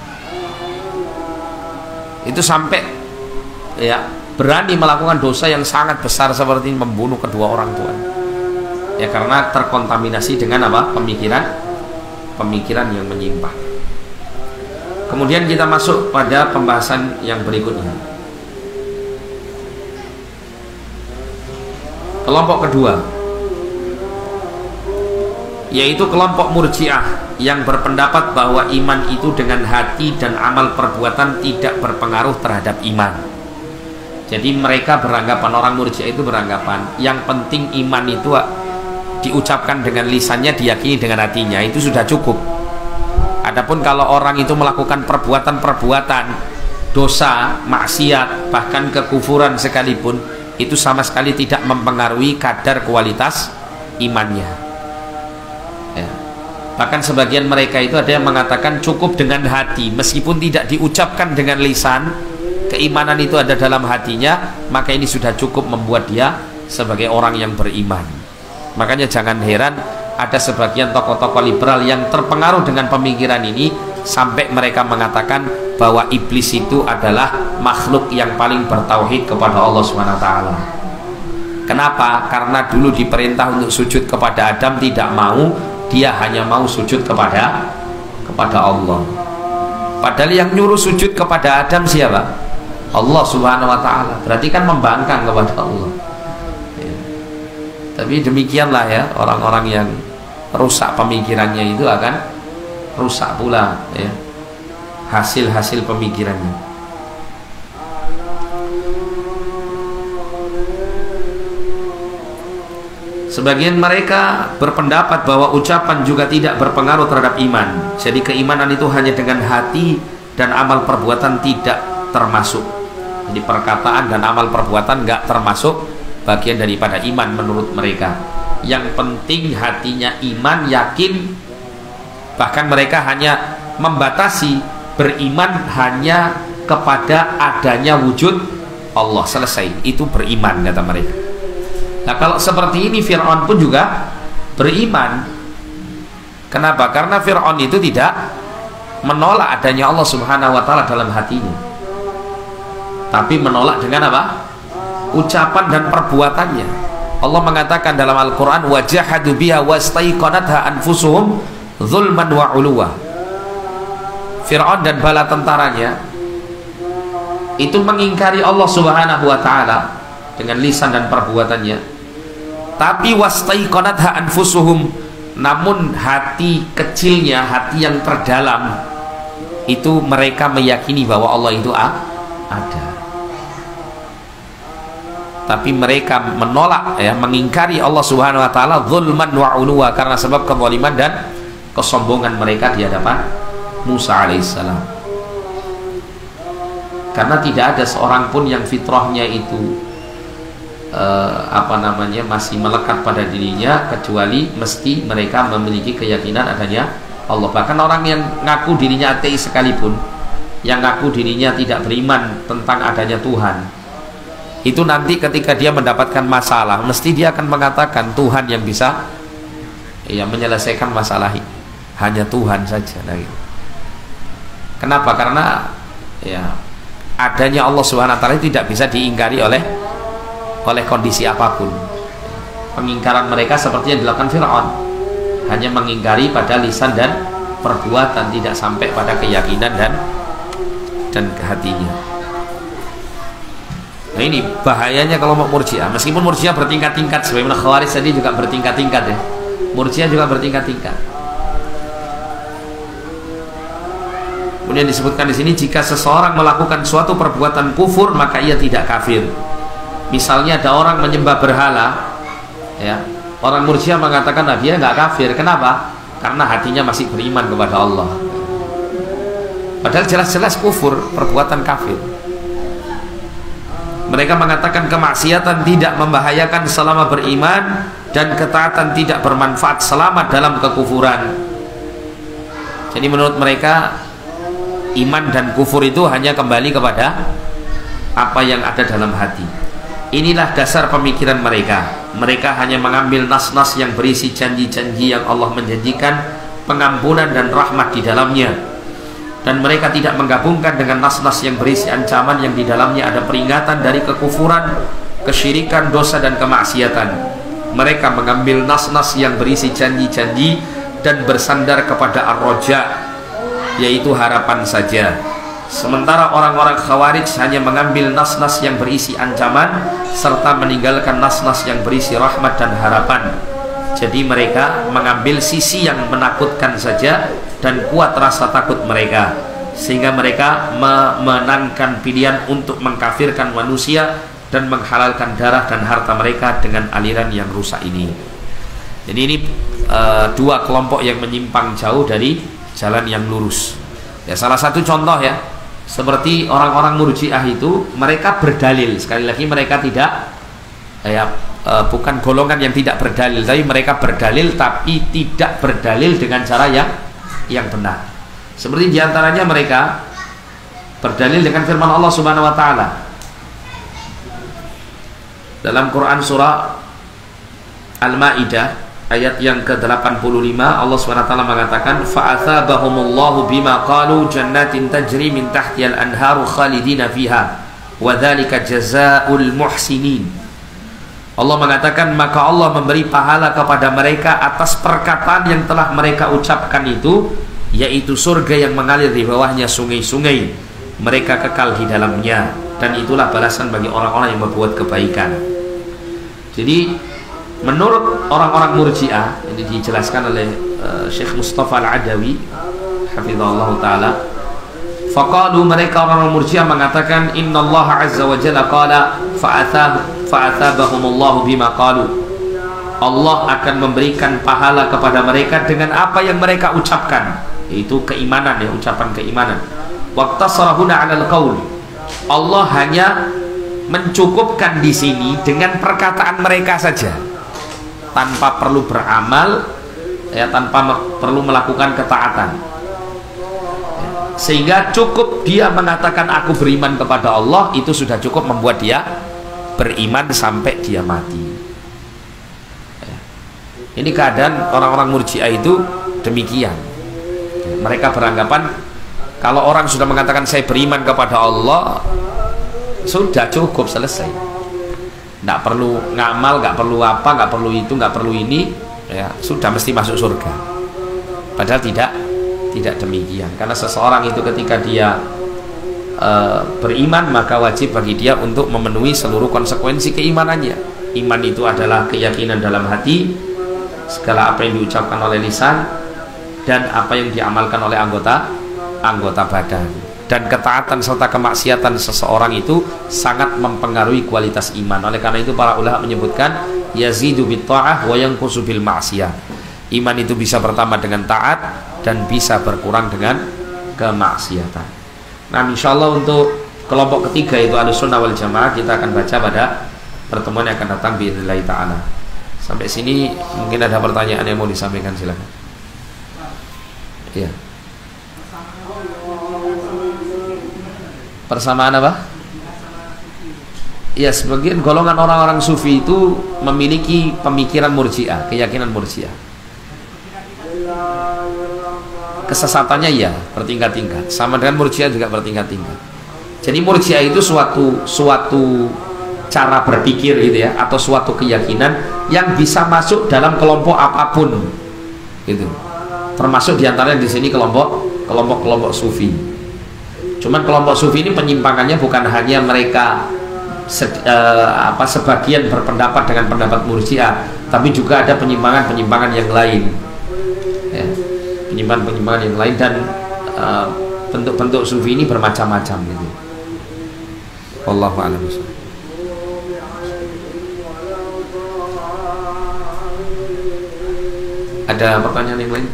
Itu sampai ya berani melakukan dosa yang sangat besar seperti membunuh kedua orang tuanya, ya karena terkontaminasi dengan apa? Pemikiran yang menyimpang. Kemudian kita masuk pada pembahasan yang berikutnya. Kelompok kedua, yaitu kelompok Murji'ah yang berpendapat bahwa iman itu dengan hati dan amal perbuatan tidak berpengaruh terhadap iman. Jadi mereka beranggapan, orang Murji'ah itu beranggapan yang penting iman itu diucapkan dengan lisannya, diyakini dengan hatinya, itu sudah cukup. Adapun kalau orang itu melakukan perbuatan-perbuatan dosa, maksiat, bahkan kekufuran sekalipun, itu sama sekali tidak mempengaruhi kadar kualitas imannya ya. Bahkan sebagian mereka itu ada yang mengatakan cukup dengan hati, meskipun tidak diucapkan dengan lisan, keimanan itu ada dalam hatinya, maka ini sudah cukup membuat dia sebagai orang yang beriman. Makanya jangan heran ada sebagian tokoh-tokoh liberal yang terpengaruh dengan pemikiran ini, sampai mereka mengatakan bahwa iblis itu adalah makhluk yang paling bertauhid kepada Allah SWT. Kenapa? Karena dulu diperintah untuk sujud kepada Adam, tidak mau, dia hanya mau sujud kepada Allah. Padahal yang nyuruh sujud kepada Adam siapa? Allah Subhanahu wa ta'ala. Berarti kan membangkang kepada Allah ya. Tapi demikianlah ya, orang-orang yang rusak pemikirannya itu akan rusak pula ya hasil-hasil pemikirannya. Sebagian mereka berpendapat bahwa ucapan juga tidak berpengaruh terhadap iman. Jadi keimanan itu hanya dengan hati dan amal perbuatan tidak termasuk. Jadi perkataan dan amal perbuatan nggak termasuk bagian daripada iman menurut mereka. Yang penting hatinya iman, yakin. Bahkan mereka hanya membatasi beriman hanya kepada adanya wujud Allah, selesai, itu beriman kata mereka. Nah kalau seperti ini Fir'aun pun juga beriman. Kenapa? Karena Fir'aun itu tidak menolak adanya Allah Subhanahu wa ta'ala dalam hatinya, tapi menolak dengan apa? Ucapan dan perbuatannya. Allah mengatakan dalam Al-Quran, wajahadu biha wastaiqanatha anfusuhum zulman wa uluwa. Fir'aun dan bala tentaranya itu mengingkari Allah Subhanahu wa ta'ala dengan lisan dan perbuatannya, tapi wastaiqanatha anfusuhum, namun hati kecilnya, hati yang terdalam itu mereka meyakini bahwa Allah itu ada. Tapi mereka menolak ya, mengingkari Allah Subhanahu wa ta'ala zulman wa uluwa, karena sebab kezaliman dan kesombongan mereka di hadapan Musa alaihissalam. Karena tidak ada seorang pun yang fitrahnya itu masih melekat pada dirinya, kecuali mesti mereka memiliki keyakinan adanya Allah. Bahkan orang yang ngaku dirinya ateis sekalipun, yang ngaku dirinya tidak beriman tentang adanya Tuhan, itu nanti ketika dia mendapatkan masalah, mesti dia akan mengatakan Tuhan yang bisa ya menyelesaikan masalah ini, hanya Tuhan saja. Nah, gitu. Kenapa? Karena ya adanya Allah Subhanahu wa ta'ala tidak bisa diingkari oleh kondisi apapun. Pengingkaran mereka seperti yang dilakukan Fir'aun, hanya mengingkari pada lisan dan perbuatan, tidak sampai pada keyakinan dan hatinya. Nah ini bahayanya kalau mau Murji'ah. Meskipun Murji'ah bertingkat-tingkat, sebagaimana Khawarij tadi juga bertingkat-tingkat ya, Murji'ah juga bertingkat-tingkat. Kemudian disebutkan di sini, jika seseorang melakukan suatu perbuatan kufur maka ia tidak kafir. Misalnya ada orang menyembah berhala, ya, orang Murji'ah mengatakan nah, dia nggak kafir. Kenapa? Karena hatinya masih beriman kepada Allah. Padahal jelas-jelas kufur, perbuatan kafir. Mereka mengatakan kemaksiatan tidak membahayakan selama beriman, dan ketaatan tidak bermanfaat selama dalam kekufuran. Jadi menurut mereka iman dan kufur itu hanya kembali kepada apa yang ada dalam hati. Inilah dasar pemikiran mereka. Mereka hanya mengambil nas-nas yang berisi janji-janji yang Allah menjanjikan pengampunan dan rahmat di dalamnya, dan mereka tidak menggabungkan dengan nas-nas yang berisi ancaman yang di dalamnya ada peringatan dari kekufuran, kesyirikan, dosa dan kemaksiatan. Mereka mengambil nas-nas yang berisi janji-janji dan bersandar kepada ar-roja, yaitu harapan saja. Sementara orang-orang Khawarij hanya mengambil nas-nas yang berisi ancaman serta meninggalkan nas-nas yang berisi rahmat dan harapan. Jadi mereka mengambil sisi yang menakutkan saja dan kuat rasa takut mereka, sehingga mereka memenangkan pilihan untuk mengkafirkan manusia dan menghalalkan darah dan harta mereka dengan aliran yang rusak ini. Jadi ini dua kelompok yang menyimpang jauh dari jalan yang lurus. Ya, salah satu contoh ya, seperti orang-orang Murji'ah itu, mereka berdalil. Sekali lagi mereka tidak bukan golongan yang tidak berdalil, tapi mereka berdalil tapi tidak berdalil dengan cara yang benar. Seperti diantaranya mereka berdalil dengan firman Allah Subhanahu Wa Taala dalam Quran surah Al-Maidah ayat yang ke-85. Allah SWT mengatakan, fa'athabahumullahu bima qalu jannatin tajri min tahtiyal anharu khalidina fiha wa dzalika jazaa'ul muhsinin. Allah mengatakan, maka Allah memberi pahala kepada mereka atas perkataan yang telah mereka ucapkan itu, yaitu surga yang mengalir di bawahnya sungai-sungai, mereka kekal di dalamnya, dan itulah balasan bagi orang-orang yang berbuat kebaikan. Jadi menurut orang-orang Murji'ah, ini dijelaskan oleh Syekh Mustafa Al-Adawi hafizahullah ta'ala, faqalu, mereka orang-orang Murji'ah mengatakan, innallaha azza wa jalla qala fa'athabahumullahu bima qalu. Allah akan memberikan pahala kepada mereka dengan apa yang mereka ucapkan, yaitu keimanan, ya, ucapan keimanan. Waqtasarahuna 'alal qaul. Allah hanya mencukupkan di sini dengan perkataan mereka saja, tanpa perlu beramal, ya, tanpa perlu melakukan ketaatan, ya, sehingga cukup dia mengatakan aku beriman kepada Allah, itu sudah cukup membuat dia beriman sampai dia mati, ya. Ini keadaan orang-orang Murji'ah itu demikian. Mereka beranggapan kalau orang sudah mengatakan saya beriman kepada Allah, sudah cukup, selesai, nggak perlu ngamal, nggak perlu apa, nggak perlu itu, nggak perlu ini, ya, sudah mesti masuk surga. Padahal tidak demikian, karena seseorang itu ketika dia beriman, maka wajib bagi dia untuk memenuhi seluruh konsekuensi keimanannya. Iman itu adalah keyakinan dalam hati, segala apa yang diucapkan oleh lisan dan apa yang diamalkan oleh anggota badan. Dan ketaatan serta kemaksiatan seseorang itu sangat mempengaruhi kualitas iman. Oleh karena itu para ulama menyebutkan yazidu bit ta'ah wa yanqusu bil ma'siyah. Iman itu bisa bertambah dengan taat dan bisa berkurang dengan kemaksiatan. Nah, insyaallah untuk kelompok ketiga, itu Ahlussunnah wal Jamaah, kita akan baca pada pertemuan yang akan datang biidznillah taala. Sampai sini mungkin ada pertanyaan yang mau disampaikan, silakan. Iya. Persamaan apa? Ya, sebagian golongan orang-orang sufi itu memiliki pemikiran Murji'ah, keyakinan Murji'ah. Kesesatannya ya bertingkat-tingkat, sama dengan Murji'ah juga bertingkat-tingkat. Jadi Murji'ah itu suatu cara berpikir gitu ya, atau suatu keyakinan yang bisa masuk dalam kelompok apapun gitu. Termasuk diantaranya di sini kelompok sufi. Cuman kelompok sufi ini penyimpangannya bukan hanya mereka sebagian berpendapat dengan pendapat Murji'ah, tapi juga ada penyimpangan yang lain, ya, penyimpangan yang lain. Dan bentuk-bentuk sufi ini bermacam-macam gitu. Wallahu a'lam. Ada pertanyaan yang lain?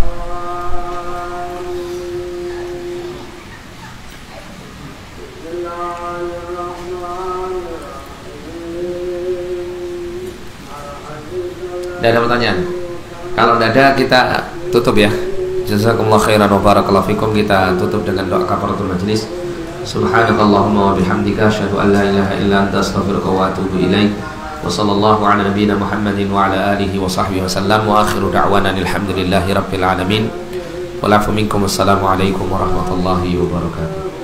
Tidak ada pertanyaan. Kalau tidak ada kita tutup ya. Jazakumullah khairan wa barakallahu fikum. Kita tutup dengan doa kafaratul majlis. Subhanakallahumma wa bihamdika asyhadu an la ilaha illa anta astaghfiruka wa atubu ilaik. Wa sallallahu ala nabiyyina Muhammadin wa ala alihi wa sahbihi wasallam wa akhiru da'wana alhamdulillahi rabbil alamin. Wa lafu minkum. Assalamu alaikum warahmatullahi wabarakatuh.